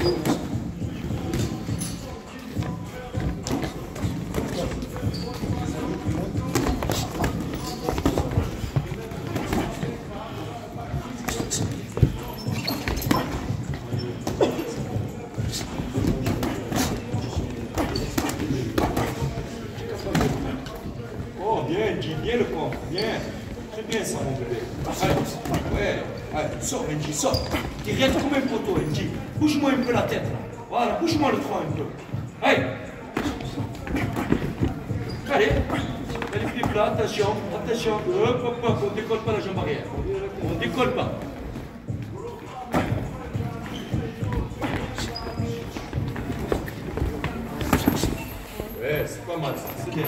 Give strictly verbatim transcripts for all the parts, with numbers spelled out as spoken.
Bien, Benji, bien le corps, bien. C'est bien ça, mon bébé. Allez, ouais, allez, sors, Benji, sors. Tu restes comme un poteau, Benji. Bouge-moi un peu la tête, là. Voilà, bouge-moi le tronc un peu. Allez. Allez. Allez, flip là, attention, attention. Hop, hop, hop, on décolle pas la jambe arrière. On décolle pas. Ouais, c'est pas mal ça, c'est bien.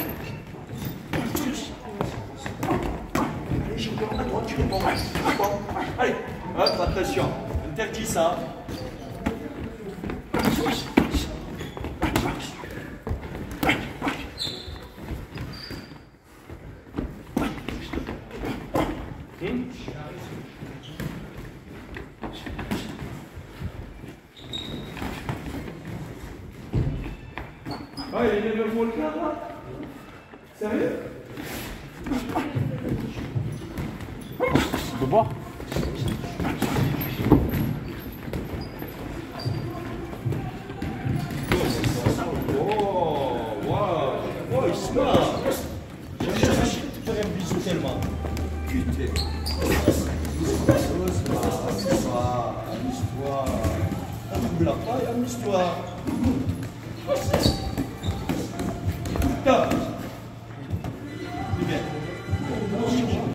Allez, hop, attention, interdit ça. Hmm? Ah, il y a le volcan là? Sérieux? De boire. Oh, waouh, oh, il se marre. J'ai jamais fait un bisou tellement. Putain. Doucement, amuse-toi. Ouvre la paille, amuse-toi. Putain.